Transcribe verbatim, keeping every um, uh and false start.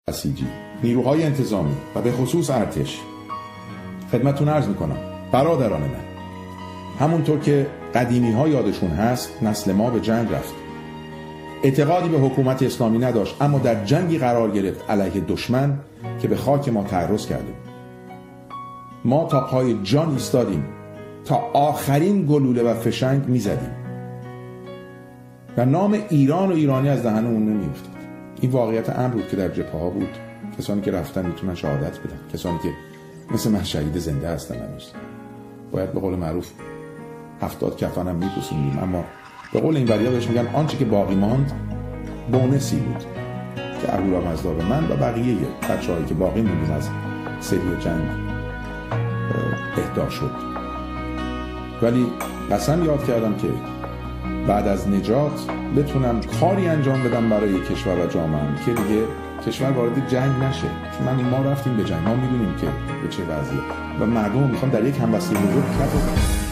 بسیجی، نیروهای انتظامی و به خصوص ارتش خدمتتون عرض میکنم برادران من، همونطور که قدیمی ها یادشون هست، نسل ما به جنگ رفت، اعتقادی به حکومت اسلامی نداشت، اما در جنگی قرار گرفت علیه دشمن که به خاک ما تعرض کرده. ما تا پای جان ایستادیم، تا آخرین گلوله و فشنگ میزدیم و نام ایران و ایرانی از دهنمون نمیافتاد. این واقعیت امر بود که در جبهه ها بود. کسانی که رفتن میتونن شهادت بدن، کسانی که مثل من شهید زنده هستن هنوز. باید به قول معروف هفتاد کفن هم میپوسوندیم، اما به قول این وریا بهش میگن آنچه که باقی ماند بونسی بود که اهورامزدا به من و بقیه بچه‌هایی که باقی موندیم از سری جنگ اهدا شد. ولی قسم یاد کردم که بعد از نجات بتونم کاری انجام بدم برای کشور و جامعه‌ام که دیگه کشور وارد جنگ نشه. چون من ما رفتیم به جنگ، ما میدونیم که به چه وضعیه و مردم میخوام در یک همبستگی بزرگ کف